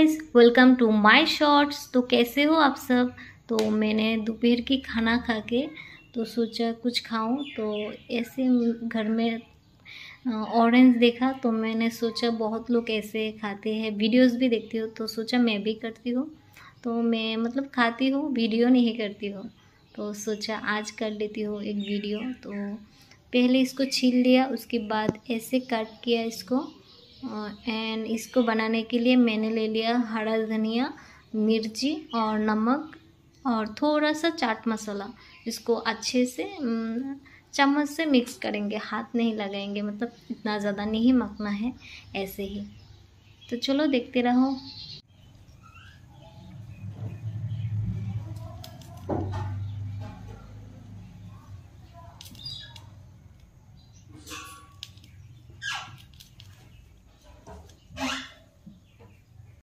Guys, welcome to my shorts. तो कैसे हो आप सब। तो मैंने दोपहर की खाना खा के तो सोचा कुछ खाऊं। तो ऐसे घर में ऑरेंज देखा तो मैंने सोचा बहुत लोग ऐसे खाते हैं, वीडियोस भी देखती हूँ तो सोचा मैं भी करती हूँ। तो मैं मतलब खाती हूँ, वीडियो नहीं करती हूँ। तो सोचा आज कर लेती हूँ एक वीडियो। तो पहले इसको छील लिया, उसके बाद ऐसे कट किया इसको। एंड इसको बनाने के लिए मैंने ले लिया हरा धनिया, मिर्ची और नमक और थोड़ा सा चाट मसाला। इसको अच्छे से चम्मच से मिक्स करेंगे, हाथ नहीं लगाएंगे, मतलब इतना ज़्यादा नहीं मखना है, ऐसे ही। तो चलो देखते रहो।